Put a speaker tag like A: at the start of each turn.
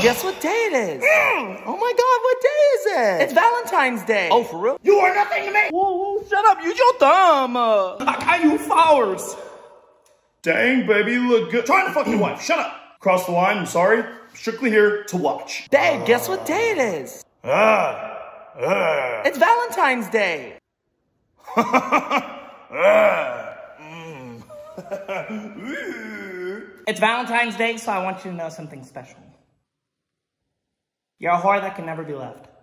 A: guess what day it is? Oh my God, what day is it? It's Valentine's Day. Oh, for real?
B: You are nothing to me!
A: Whoa, shut up, use your thumb.
B: I got you flowers. Dang, baby, you look good. Trying to fuck your wife, shut up. Cross the line, I'm sorry. Strictly here to watch.
A: Dad, guess what day it is? It's Valentine's Day.
C: It's Valentine's Day, so I want you to know something special. You're a whore that can never be left.